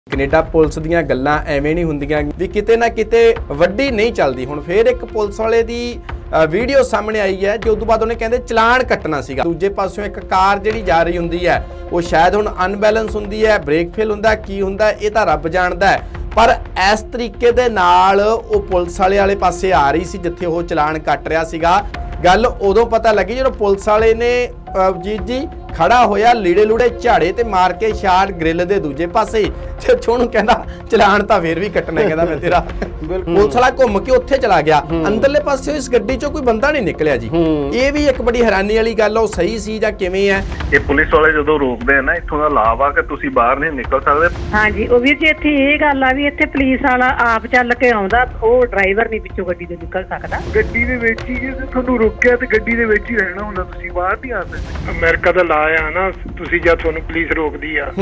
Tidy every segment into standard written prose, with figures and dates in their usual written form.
Canada police दीयां गल्लां एवें नहीं हुंदियां भी किते ना किते वड्डी नहीं चलदी। हुण फिर एक पुलिस वाले दी वीडियो सामने आई है जो उस बाद उन्हें कहते चलान कट्टना सीगा। दूजे पासों एक कार जिहड़ी जा रही हुंदी है वो शायद हुण अनबैलेंस हुंदी है, ब्रेक फेल हुंदा की हुंदा ये तां रब जाणदा है। पर इस तरीके दे नाल वो पुलिस वाले पासे आ रही सी जिथे वो चलान कट रहा सीगा। गल उदों पता लगी जो पुलिस वाले ने जी खड़ा होया लीड़े लूड़े झाड़े ते मार के शाट ग्रिल दे दूजे पासे ते छोनू कहंदा चलान तां फिर भी कट्टना, कहंदा मैं तेरा। पुलिस वाला घुम के उत्थे चला गया। अंदरले पासे इस गड्डी चों कोई बंदा नहीं निकलिया जी। ये भी एक बड़ी हैरानी वाली गल है, सही सी जां किवें है? ये पुलिस वाले जदों रोकदे हैं ना इत्थों दा लाभ आ कि तुसीं बाहर नहीं निकल सकदे। हां जी, ओ वीर जी इत्थे ये गल आ भी इत्थे पुलिस वाला आप चल के आउंदा, ओ ड्राइवर नहीं पिछों गड्डी दे निकल सकदा। गड्डी दे विच ही जे तुहानूं रोकिया ते गड्डी दे विच ही रहना हुंदा, तुसीं बाहर नहीं आ सकदे। अमेरिका दा ला आ ना, तुसीं जद तुहानूं पुलिस रोकदी आ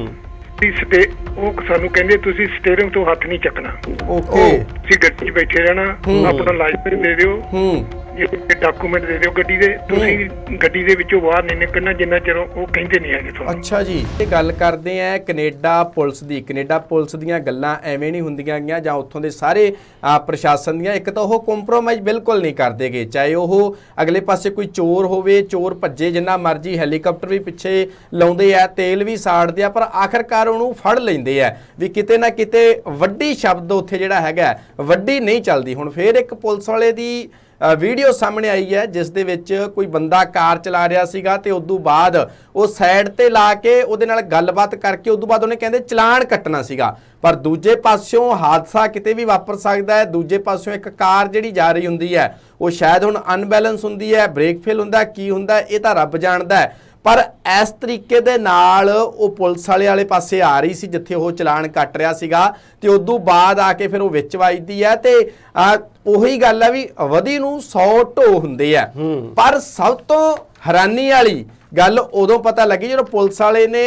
सानू कहंदे तुसीं स्टीयरिंग तो हाथ नहीं चकना। ओके, तुसीं गड्डी बैठे रहना, अपना लाइसेंस दे दिओ, डॉक्यूमेंट दे दिओ गड्डी दे, तुसीं गड्डी दे विचों बाहर नहीं निकलना जिन्ना चिर वो कहंदे नहीं है तुहानूं। अच्छा जी, ये गल करदे आ कनेडा पुलिस दी। कनेडा पुलिस दीयां गल्लां एवें नहीं हुंदियां गीਆਂ ਜਾਂ उत्थों दे सारे प्रशासन दीयां। एक तो वो कंप्रोमाइज़ बिल्कुल नहीं करदे गे, चाहे वो अगले पासे कोई चोर होवे, चोर भज्जे जिन्ना मर्जी, हैलीकॉप्टर भी पिछे लाउंदे आ, तेल भी साड़दे आ, पर आखिरकार उहनूं फड़ लैंदे आ भी किते ना किते वड्डी शब्द उत्थे जिहड़ा हैगा वड्डी नहीं चलदी। हुण फिर एक पुलिस वाले दी वीडियो सामने आई है जिस दे विच कोई बंदा कार चला रहा सीगा ते उदों बाद वो साइड ते ला के उहदे नाल गलबात करके उदों बाद उन्हें कहंदे चलान कट्टना सीगा। पर दूजे पासों हादसा किते भी वापर सकदा है। दूजे पासों एक कार जिहड़ी जा रही हुंदी है वो शायद हुण अनबैलेंस हुंदी है, ब्रेक फेल हुंदा की हुंदा ये तां रब जाणदा है। पर इस तरीके दे नाल वो पुलिस वाले पासे आ रही सी जिथे वो चलान कट रहा सीगा ते उदों बाद आके फिर वो विच वजदी है ते उही गल है भी वधी नूं 100 ढो हुंदे आ। पर सब तो हैरानी वाली गल उदों पता लगी जो पुलिस वाले ने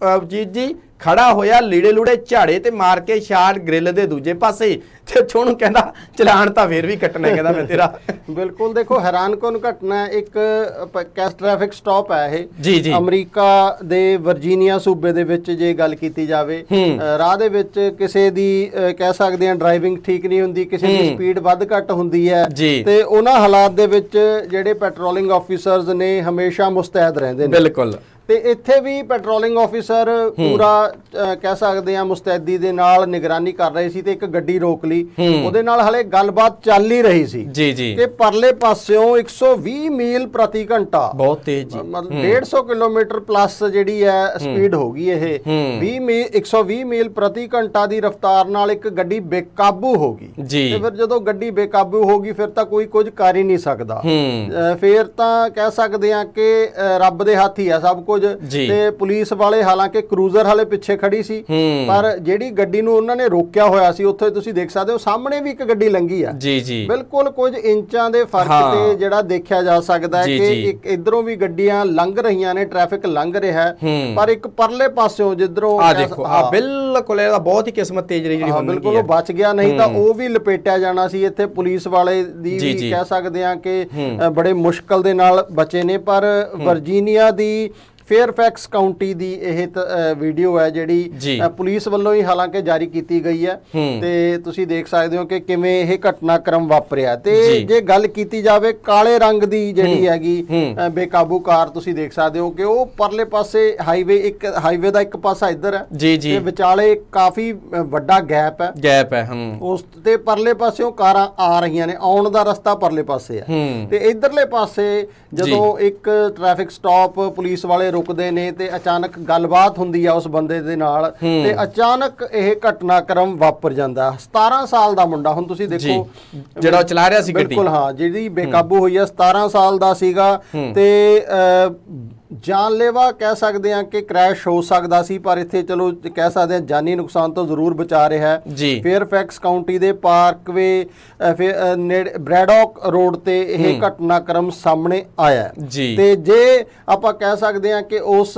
जी खड़ा होया लीड़े लूड़े झाड़े ते मार के शाट ग्रिल दे दूजे पासे ते छोनू कहंदा चलान तां फिर भी कट्टना, कहंदा मैं तेरा। बिल्कुल, देखो हैरान कौन घटना एक कैस ट्रैफिक स्टॉप है ये जी जी अमरीका दे वर्जीनिया सूबे दे विच जे गल कीती जावे, राह दे विच किसे दी कह सकदे आ ड्राइविंग ठीक नहीं हुंदी, किसे दी स्पीड वध घट हुंदी है ते उन्हां हालात दे विच जेहड़े पैट्रोलिंग ऑफिसर्स ने हमेशा मुस्तैद रहंदे ने। बिल्कुल, ਤੇ ਇੱਥੇ ਵੀ ਪੈਟਰੋਲਿੰਗ ਆਫੀਸਰ ਪੂਰਾ ਕਹਿ ਸਕਦੇ ਆ ਮੁਸਤੈਦੀ ਦੇ ਨਾਲ ਨਿਗਰਾਨੀ ਕਰ ਰਹੇ ਸੀ ਤੇ ਇੱਕ ਗੱਡੀ ਰੋਕ ਲਈ, ਉਹਦੇ ਨਾਲ ਹਲੇ ਗੱਲਬਾਤ ਚੱਲ ਹੀ ਰਹੀ ਸੀ ਜੀ ਜੀ ਕਿ ਪਰਲੇ ਪਾਸਿਓਂ 120 ਮੀਲ ਪ੍ਰਤੀ ਘੰਟਾ, ਬਹੁਤ ਤੇਜ਼ ਜੀ, ਮਤਲਬ 150 ਕਿਲੋਮੀਟਰ ਪਲੱਸ ਜਿਹੜੀ ਹੈ ਸਪੀਡ ਹੋ ਗਈ ਇਹ 120 ਮੀਲ ਪ੍ਰਤੀ ਘੰਟਾ ਦੀ ਰਫ਼ਤਾਰ ਨਾਲ ਇੱਕ ਗੱਡੀ ਬੇਕਾਬੂ ਹੋ ਗਈ ਤੇ ਫਿਰ ਜਦੋਂ ਗੱਡੀ ਬੇਕਾਬੂ ਹੋ ਗਈ ਫਿਰ ਤਾਂ ਕੋਈ ਕੁਝ ਕਰ ਹੀ ਨਹੀਂ ਸਕਦਾ। ਫਿਰ ਤਾਂ ਕਹਿ ਸਕਦੇ ਆ ਕਿ ਰੱਬ ਦੇ ਹੱਥ ਹੀ ਆ ਸਭ ਕੁਝ। ਤੇ ਪੁਲਿਸ ਵਾਲੇ ਹਾਲਾਂਕਿ ਕਰੂਜ਼ਰ ਹਾਲੇ ਪਿੱਛੇ ਖੜੀ ਸੀ ਪਰ ਜਿਹੜੀ ਗੱਡੀ ਨੂੰ ਉਹਨਾਂ ਨੇ ਰੋਕਿਆ ਹੋਇਆ ਸੀ ਉੱਥੇ ਤੁਸੀਂ ਦੇਖ ਸਕਦੇ ਹੋ ਸਾਹਮਣੇ ਵੀ ਇੱਕ ਗੱਡੀ ਲੰਘੀ ਆ ਜੀ ਜੀ, ਬਿਲਕੁਲ ਕੁਝ ਇੰਚਾਂ ਦੇ ਫਰਕ ਤੇ ਜਿਹੜਾ ਦੇਖਿਆ ਜਾ ਸਕਦਾ ਹੈ ਕਿ ਇੱਕ ਇਧਰੋਂ ਵੀ ਗੱਡੀਆਂ ਲੰਘ ਰਹੀਆਂ ਨੇ, ਟ੍ਰੈਫਿਕ ਲੰਘ ਰਿਹਾ ਹੈ, ਪਰ ਇੱਕ ਪਰਲੇ ਪਾਸਿਓਂ ਜਿੱਧਰੋਂ ਆ ਦੇਖੋ ਆ ਬਿਲਕੁਲ ਇਹਦਾ ਬਹੁਤ ਹੀ ਕਿਸਮਤ ਤੇਜ਼ ਰਹੀ ਜਿਹੜੀ ਬਿਲਕੁਲ ਉਹ ਬਚ ਗਿਆ, ਨਹੀਂ ਤਾਂ ਉਹ ਵੀ ਲਪੇਟਿਆ ਜਾਣਾ ਸੀ। ਇੱਥੇ ਪੁਲਿਸ ਵਾਲੇ ਦੀ ਵੀ ਕਹਿ ਸਕਦੇ ਆ ਕਿ ਬੜੇ ਮੁਸ਼ਕਲ ਦੇ ਨਾਲ ਬਚੇ ਨੇ। ਪਰ ਵਰਜੀਨੀਆ ਦੀ ਫੇਅਰਫੈਕਸ ਕਾਉਂਟੀ ਦੀ ਇਹ ਵੀਡੀਓ ਹੈ ਜਿਹੜੀ ਪੁਲਿਸ ਵੱਲੋਂ ਹੀ ਹਾਲਾਂਕਿ ਜਾਰੀ ਕੀਤੀ ਗਈ ਹੈ ਤੇ ਤੁਸੀਂ ਦੇਖ ਸਕਦੇ ਹੋ ਕਿ ਕਿਵੇਂ ਇਹ ਘਟਨਾਕ੍ਰਮ ਵਾਪਰਿਆ। ਤੇ ਜੇ ਗੱਲ ਕੀਤੀ ਜਾਵੇ ਕਾਲੇ ਰੰਗ ਦੀ ਜਿਹੜੀ ਹੈਗੀ ਬੇਕਾਬੂ ਕਾਰ, ਤੁਸੀਂ ਦੇਖ ਸਕਦੇ ਹੋ ਕਿ ਉਹ ਪਰਲੇ ਪਾਸੇ ਹਾਈਵੇ ਦਾ ਇੱਕ ਪਾਸਾ ਇੱਧਰ ਹੈ ਤੇ ਵਿਚਾਲੇ ਕਾਫੀ ਵੱਡਾ ਗੈਪ ਹੈ ਉਸ ਤੇ ਪਰਲੇ ਪਾਸਿਓਂ ਕਾਰਾਂ ਆ ਰਹੀਆਂ ਨੇ, ਆਉਣ ਦਾ ਰਸਤਾ ਪਰਲੇ ਪਾਸੇ ਹੈ ਤੇ ਇਧਰਲੇ ਪਾਸੇ ਜਦੋਂ ਇੱਕ ਟ੍ਰੈਫਿਕ ਸਟਾਪ ਪੁਲਿਸ ਵਾਲੇ ਰੁਕਦੇ ਨੇ ਤੇ ਅਚਾਨਕ ਗੱਲਬਾਤ ਹੁੰਦੀ ਆ ਉਸ ਬੰਦੇ ਦੇ ਨਾਲ ਤੇ ਅਚਾਨਕ ਇਹ ਘਟਨਾਕ੍ਰਮ ਵਾਪਰ ਜਾਂਦਾ। 17 ਸਾਲ ਦਾ ਮੁੰਡਾ, ਹੁਣ ਤੁਸੀਂ ਦੇਖੋ ਜਿਹੜਾ ਚਲਾ ਰਿਹਾ ਸੀ ਗੱਡੀ, ਬਿਲਕੁਲ ਹਾਂ, ਜਿਹੜੀ ਬੇਕਾਬੂ ਹੋਈ ਆ 17 ਸਾਲ ਦਾ ਸੀਗਾ ਤੇ जानलेवा कह सकते हैं कि क्रैश हो सकता सी, पर इत्थे चलो कह सकते हैं जानी नुकसान तो जरूर बचा रहा है। फेयरफैक्स काउंटी दे पार्कवे ब्रैडॉक रोड ते यह घटनाक्रम सामने आया ते जे आपां कह सकते हैं कि उस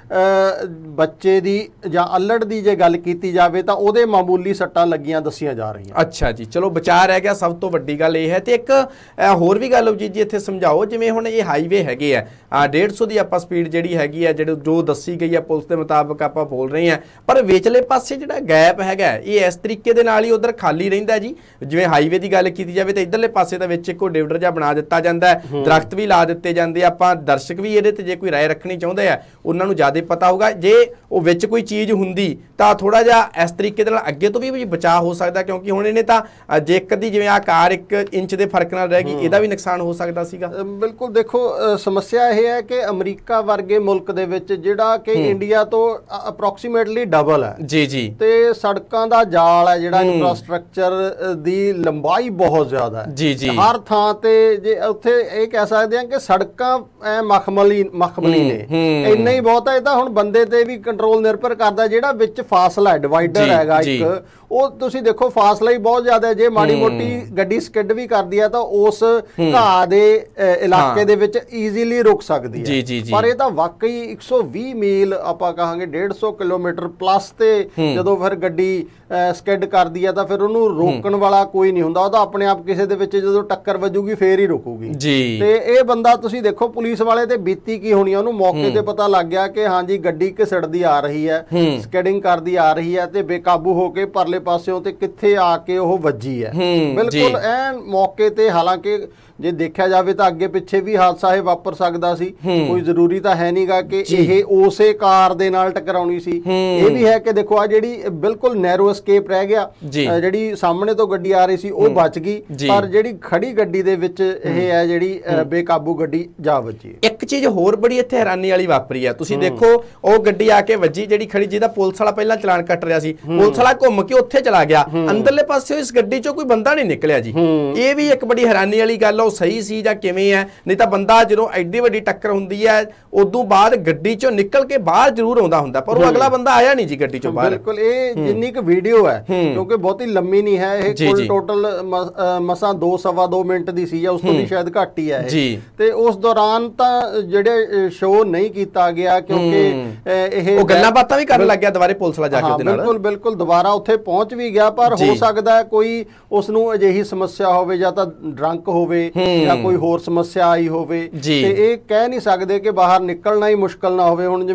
बच्चे दी जां अल्लड़ दी जे गल कीती जावे तां ओहदे मामूली सट्टां लगियां दसियां जा रही। अच्छा जी, चलो बचा रह गया, सब तो वड्डी गल यह है। ते एक होर भी गल जी इत्थे समझाओ, जिवें हुण ये हाईवे हैगे आ 150 दी आपां ਸਪੀਡ ਜਿਹੜੀ ਹੈਗੀ ਹੈ ਜੋ ਦੱਸੀ ਗਈ ਹੈ ਪੁਲਿਸ ਦੇ ਮੁਤਾਬਕ ਆਪਾਂ ਬੋਲ ਰਹੇ ਹਾਂ, ਪਰ ਵਿਚਲੇ ਪਾਸੇ ਜਿਹੜਾ ਗੈਪ ਹੈਗਾ ਇਹ ਇਸ ਤਰੀਕੇ ਦੇ ਨਾਲ ਹੀ ਉਧਰ ਖਾਲੀ ਰਹਿੰਦਾ ਜੀ। ਜਿਵੇਂ ਹਾਈਵੇ ਦੀ ਗੱਲ ਕੀਤੀ ਜਾਵੇ ਤਾਂ ਇਧਰਲੇ ਪਾਸੇ ਦਾ ਵਿੱਚ ਇੱਕੋ ਡਿਵਾਈਡਰ ਜਿਹਾ ਬਣਾ ਦਿੱਤਾ ਜਾਂਦਾ, ਦਰਖਤ ਵੀ ਲਾ ਦਿੱਤੇ ਜਾਂਦੇ। ਆਪਾਂ ਦਰਸ਼ਕ ਵੀ ਇਹਦੇ ਤੇ ਜੇ ਕੋਈ ਰਾਏ ਰੱਖਣੀ ਚਾਹੁੰਦੇ ਆ ਉਹਨਾਂ ਨੂੰ ਜ਼ਿਆਦਾ ਪਤਾ ਹੋਊਗਾ। ਜੇ ਉਹ ਵਿੱਚ ਕੋਈ ਚੀਜ਼ ਹੁੰਦੀ ਤਾਂ ਥੋੜਾ ਜਿਹਾ ਇਸ ਤਰੀਕੇ ਦੇ ਨਾਲ ਅੱਗੇ ਤੋਂ ਵੀ ਬਚਾਅ ਹੋ ਸਕਦਾ, ਕਿਉਂਕਿ ਹੁਣ ਇਹਨੇ ਤਾਂ ਜੇ ਕਦੀ ਜਿਵੇਂ ਆ ਕਾਰ 1 ਇੰਚ ਦੇ ਫਰਕ ਨਾਲ ਰਹਿ ਗਈ, ਇਹਦਾ ਵੀ ਨੁਕਸਾਨ ਹੋ ਸਕਦਾ ਸੀਗਾ। ਬਿਲਕੁਲ, ਦੇਖੋ ਸਮੱਸਿਆ ਇਹ ਹੈ ਕਿ ਅਮਰੀਕਾ ਵਰਗੇ ਮੁਲਕ ਦੇ ਵਿੱਚ ਜਿਹੜਾ ਕਿ ਇੰਡੀਆ ਤੋਂ ਅਪਰੋਕਸੀਮੇਟਲੀ ਡਬਲ ਹੈ ਜੀ ਜੀ, ਤੇ ਸੜਕਾਂ ਦਾ ਜਾਲ ਹੈ ਜਿਹੜਾ ਇਨਫਰਾਸਟ੍ਰਕਚਰ ਦੀ ਲੰਬਾਈ ਬਹੁਤ ਜ਼ਿਆਦਾ ਹੈ ਜੀ ਜੀ। ਹਰ ਥਾਂ ਤੇ ਜੇ ਉੱਥੇ ਇਹ ਕਹਿ ਸਕਦੇ ਹਾਂ ਕਿ ਸੜਕਾਂ ਮਖਮਲੀ ਨੇ, ਇੰਨਾ ਹੀ ਬਹੁਤ ਹੈ। ਇਹ ਤਾਂ ਹੁਣ ਬੰਦੇ ਤੇ ਵੀ ਕੰਟਰੋਲ ਨਿਰਭਰ ਕਰਦਾ। ਜਿਹੜਾ ਵਿੱਚ ਫਾਸਲਾ ਡਿਵਾਈਡਰ ਹੈਗਾ ਇੱਕ, ਉਹ ਤੁਸੀਂ ਦੇਖੋ ਫਾਸਲਾ ਹੀ ਬਹੁਤ ਜ਼ਿਆਦਾ ਹੈ। ਜੇ ਮਾੜੀ ਮੋਟੀ ਗੱਡੀ ਸਕਿੱਡ ਵੀ ਕਰਦੀ ਹੈ ਤਾਂ ਉਸ ਘਾਹ ਦੇ ਇਲਾਕੇ ਦੇ ਵਿੱਚ ਈਜ਼ੀਲੀ ਰੁਕ ਸਕਦੀ ਹੈ, ਪਰ ਇਹ ਤਾਂ ਵਾਕਈ 120 ਮੀਲ ਆਪਾਂ ਕਹਾਂਗੇ 150 ਕਿਲੋਮੀਟਰ ਪਲੱਸ ਤੇ ਜਦੋਂ ਫਿਰ ਗੱਡੀ ਸਕਿੱਡ ਕਰਦੀ ਹੈ ਤਾਂ ਫਿਰ ਉਹਨੂੰ ਰੋਕਣ ਵਾਲਾ ਕੋਈ ਨਹੀਂ ਹੁੰਦਾ। ਉਹ ਤਾਂ ਆਪਣੇ ਆਪ ਕਿਸੇ ਦੇ ਵਿੱਚ ਜਦੋਂ ਟੱਕਰ ਵੱਜੂਗੀ ਫੇਰ ਹੀ ਰੁਕੂਗੀ। ਤੇ ਇਹ ਬੰਦਾ ਤੁਸੀਂ ਦੇਖੋ ਪੁਲਿਸ ਵਾਲੇ ਤੇ ਬੀਤੀ ਕੀ ਹੋਣੀ, ਉਹਨੂੰ ਮੌਕੇ ਤੇ ਪਤਾ ਲੱਗ ਗਿਆ ਕਿ ਹਾਂਜੀ ਗੱਡੀ ਘਿਸੜਦੀ ਆ ਰਹੀ ਹੈ, ਸਕਿਡਿੰਗ ਕਰਦੀ ਆ ਰਹੀ ਹੈ ਤੇ ਬੇਕਾਬੂ ਹੋ ਕੇ ਪਰਲੇ ਪਾਸਿਓਂ ਤੇ ਕਿੱਥੇ ਆ ਕੇ ਉਹ ਵੱਜੀ ਹੈ ਬਿਲਕੁਲ ਐਨ ਮੌਕੇ ਤੇ। ਹਾਲਾਂਕਿ ਜੇ ਦੇਖਿਆ ਜਾਵੇ ਤਾਂ ਅੱਗੇ ਪਿੱਛੇ ਵੀ ਹਾਦਸਾ ਇਹ ਵਾਪਰ ਸਕਦਾ ਸੀ, ਕੋਈ ਜ਼ਰੂਰੀ ਤਾਂ ਹੈ ਨਹੀਂਗਾ ਕਿ ਇਹ ਉਸੇ ਕਾਰ ਦੇ ਨਾਲ ਟਕਰਾਉਣੀ ਸੀ। ਇਹ ਵੀ ਹੈ ਕਿ ਦੇਖੋ ਆ ਜਿਹੜੀ ਬਿਲਕੁਲ ਨੈਰੋ ਐਸਕੇਪ ਰਹਿ ਗਿਆ, ਜਿਹੜੀ ਸਾਹਮਣੇ ਤੋਂ ਗੱਡੀ ਆ ਰਹੀ ਸੀ ਉਹ ਬਚ ਗਈ, ਪਰ ਜਿਹੜੀ ਖੜੀ ਗੱਡੀ ਦੇ ਵਿੱਚ ਇਹ ਹੈ ਜਿਹੜੀ ਬੇਕਾਬੂ ਗੱਡੀ ਜਾ ਵੱਜੀ। ਇੱਕ ਚੀਜ਼ ਹੋਰ ਬੜੀ ਇੱਥੇ ਹੈਰਾਨੀ ਵਾਲੀ ਵਾਪਰੀ ਹੈ, ਤੁਸੀਂ ਦੇਖੋ ਉਹ ਗੱਡੀ ਆ ਕੇ ਵੱਜੀ ਜਿਹੜੀ ਖੜੀ, ਜਿਹਦਾ ਪੁਲਿਸ ਵਾਲਾ ਪਹਿਲਾਂ ਚਲਾਨ ਕੱਟ ਰਿਹਾ ਸੀ, ਪੁਲਿਸ ਵਾਲਾ ਘੁੰਮ ਕੇ ਉੱਥੇ ਚਲਾ ਗਿਆ, ਅੰਦਰਲੇ ਪਾਸੇ ਇਸ ਗੱਡੀ ਚੋਂ ਕੋਈ ਬੰਦਾ ਨਹੀਂ ਨਿਕਲਿਆ ਜੀ। ਇਹ ਵੀ ਇੱਕ ਬੜੀ ਹੈਰਾਨੀ ਵਾਲੀ ਗੱਲ, ਉਹ ਸਹੀ ਸੀ ਜਾਂ ਕਿਵੇਂ ਹੈ? ਨਹੀਂ ਤਾਂ ਬੰਦਾ ਜਦੋਂ ਐਡੀ ਵੱਡੀ ਟੱਕਰ ਹੁੰਦੀ ਹੈ ਉਦੋਂ ਬਾਅਦ ਗੱਡੀ ਚੋਂ ਨਿਕਲ ਕੇ ਬਾਹਰ ਜ਼ਰੂਰ ਆਉਂਦਾ ਹੁੰਦਾ, ਪਰ ਉਹ ਅਗਲਾ ਬੰਦਾ ਆਇਆ ਨਹੀਂ ਜੀ ਗੱਡੀ ਚੋਂ ਬਾਹਰ। ਬਿਲਕੁਲ, ਇਹ ਜਿੰਨੀ ਕੁ ਵੀਡੀਓ ਹੈ ਕਿਉਂਕਿ ਬਹੁਤੀ ਲੰਮੀ ਨਹੀਂ ਹੈ, ਇਹ ਕੁੱਲ ਟੋਟਲ ਮਸਾਂ 2-2.25 ਮਿੰਟ ਦੀ ਸੀ ਜਾਂ ਉਸ ਤੋਂ ਵੀ ਸ਼ਾਇਦ ਘੱਟ ਹੀ ਹੈ ਤੇ ਉਸ ਦੌਰਾਨ ਤਾਂ ਜਿਹੜੇ ਸ਼ੋਅ ਨਹੀਂ ਕੀਤਾ ਗਿਆ ਕਿਉਂਕਿ ਇਹ ਉਹ ਗੱਲਾਂ ਬਾਤਾਂ ਵੀ ਕਰਨ ਲੱਗ ਗਿਆ ਦੁਬਾਰੇ ਪੁਲਿਸ ਵਾਲਾ ਜਾ ਕੇ ਉਹਦੇ ਨਾਲ। ਬਿਲਕੁਲ ਬਿਲਕੁਲ, ਦੁਬਾਰਾ ਉੱਥੇ ਪਹੁੰਚ ਵੀ ਗਿਆ, ਪਰ ਹੋ ਸਕਦਾ ਹੈ ਕੋਈ ਉਸ ਨੂੰ ਅਜਿਹੀ ਸਮੱਸਿਆ ਹੋਵੇ ਜਾਂ ਤਾਂ ਡਰੰਕ ਹੋਵੇ ਜਾਂ ਕੋਈ ਹੋਰ ਸਮੱਸਿਆ ਆਈ ਹੋਵੇ ਤੇ ਇਹ ਕਹਿ ਨਹੀਂ ਸਕਦੇ ਕਿ ਬਾਹਰ ਨਿਕਲਣਾ ਹੀ ਮੁਸ਼ਕਲ ਨਾ ਹੋਵੇ। ਹੁਣ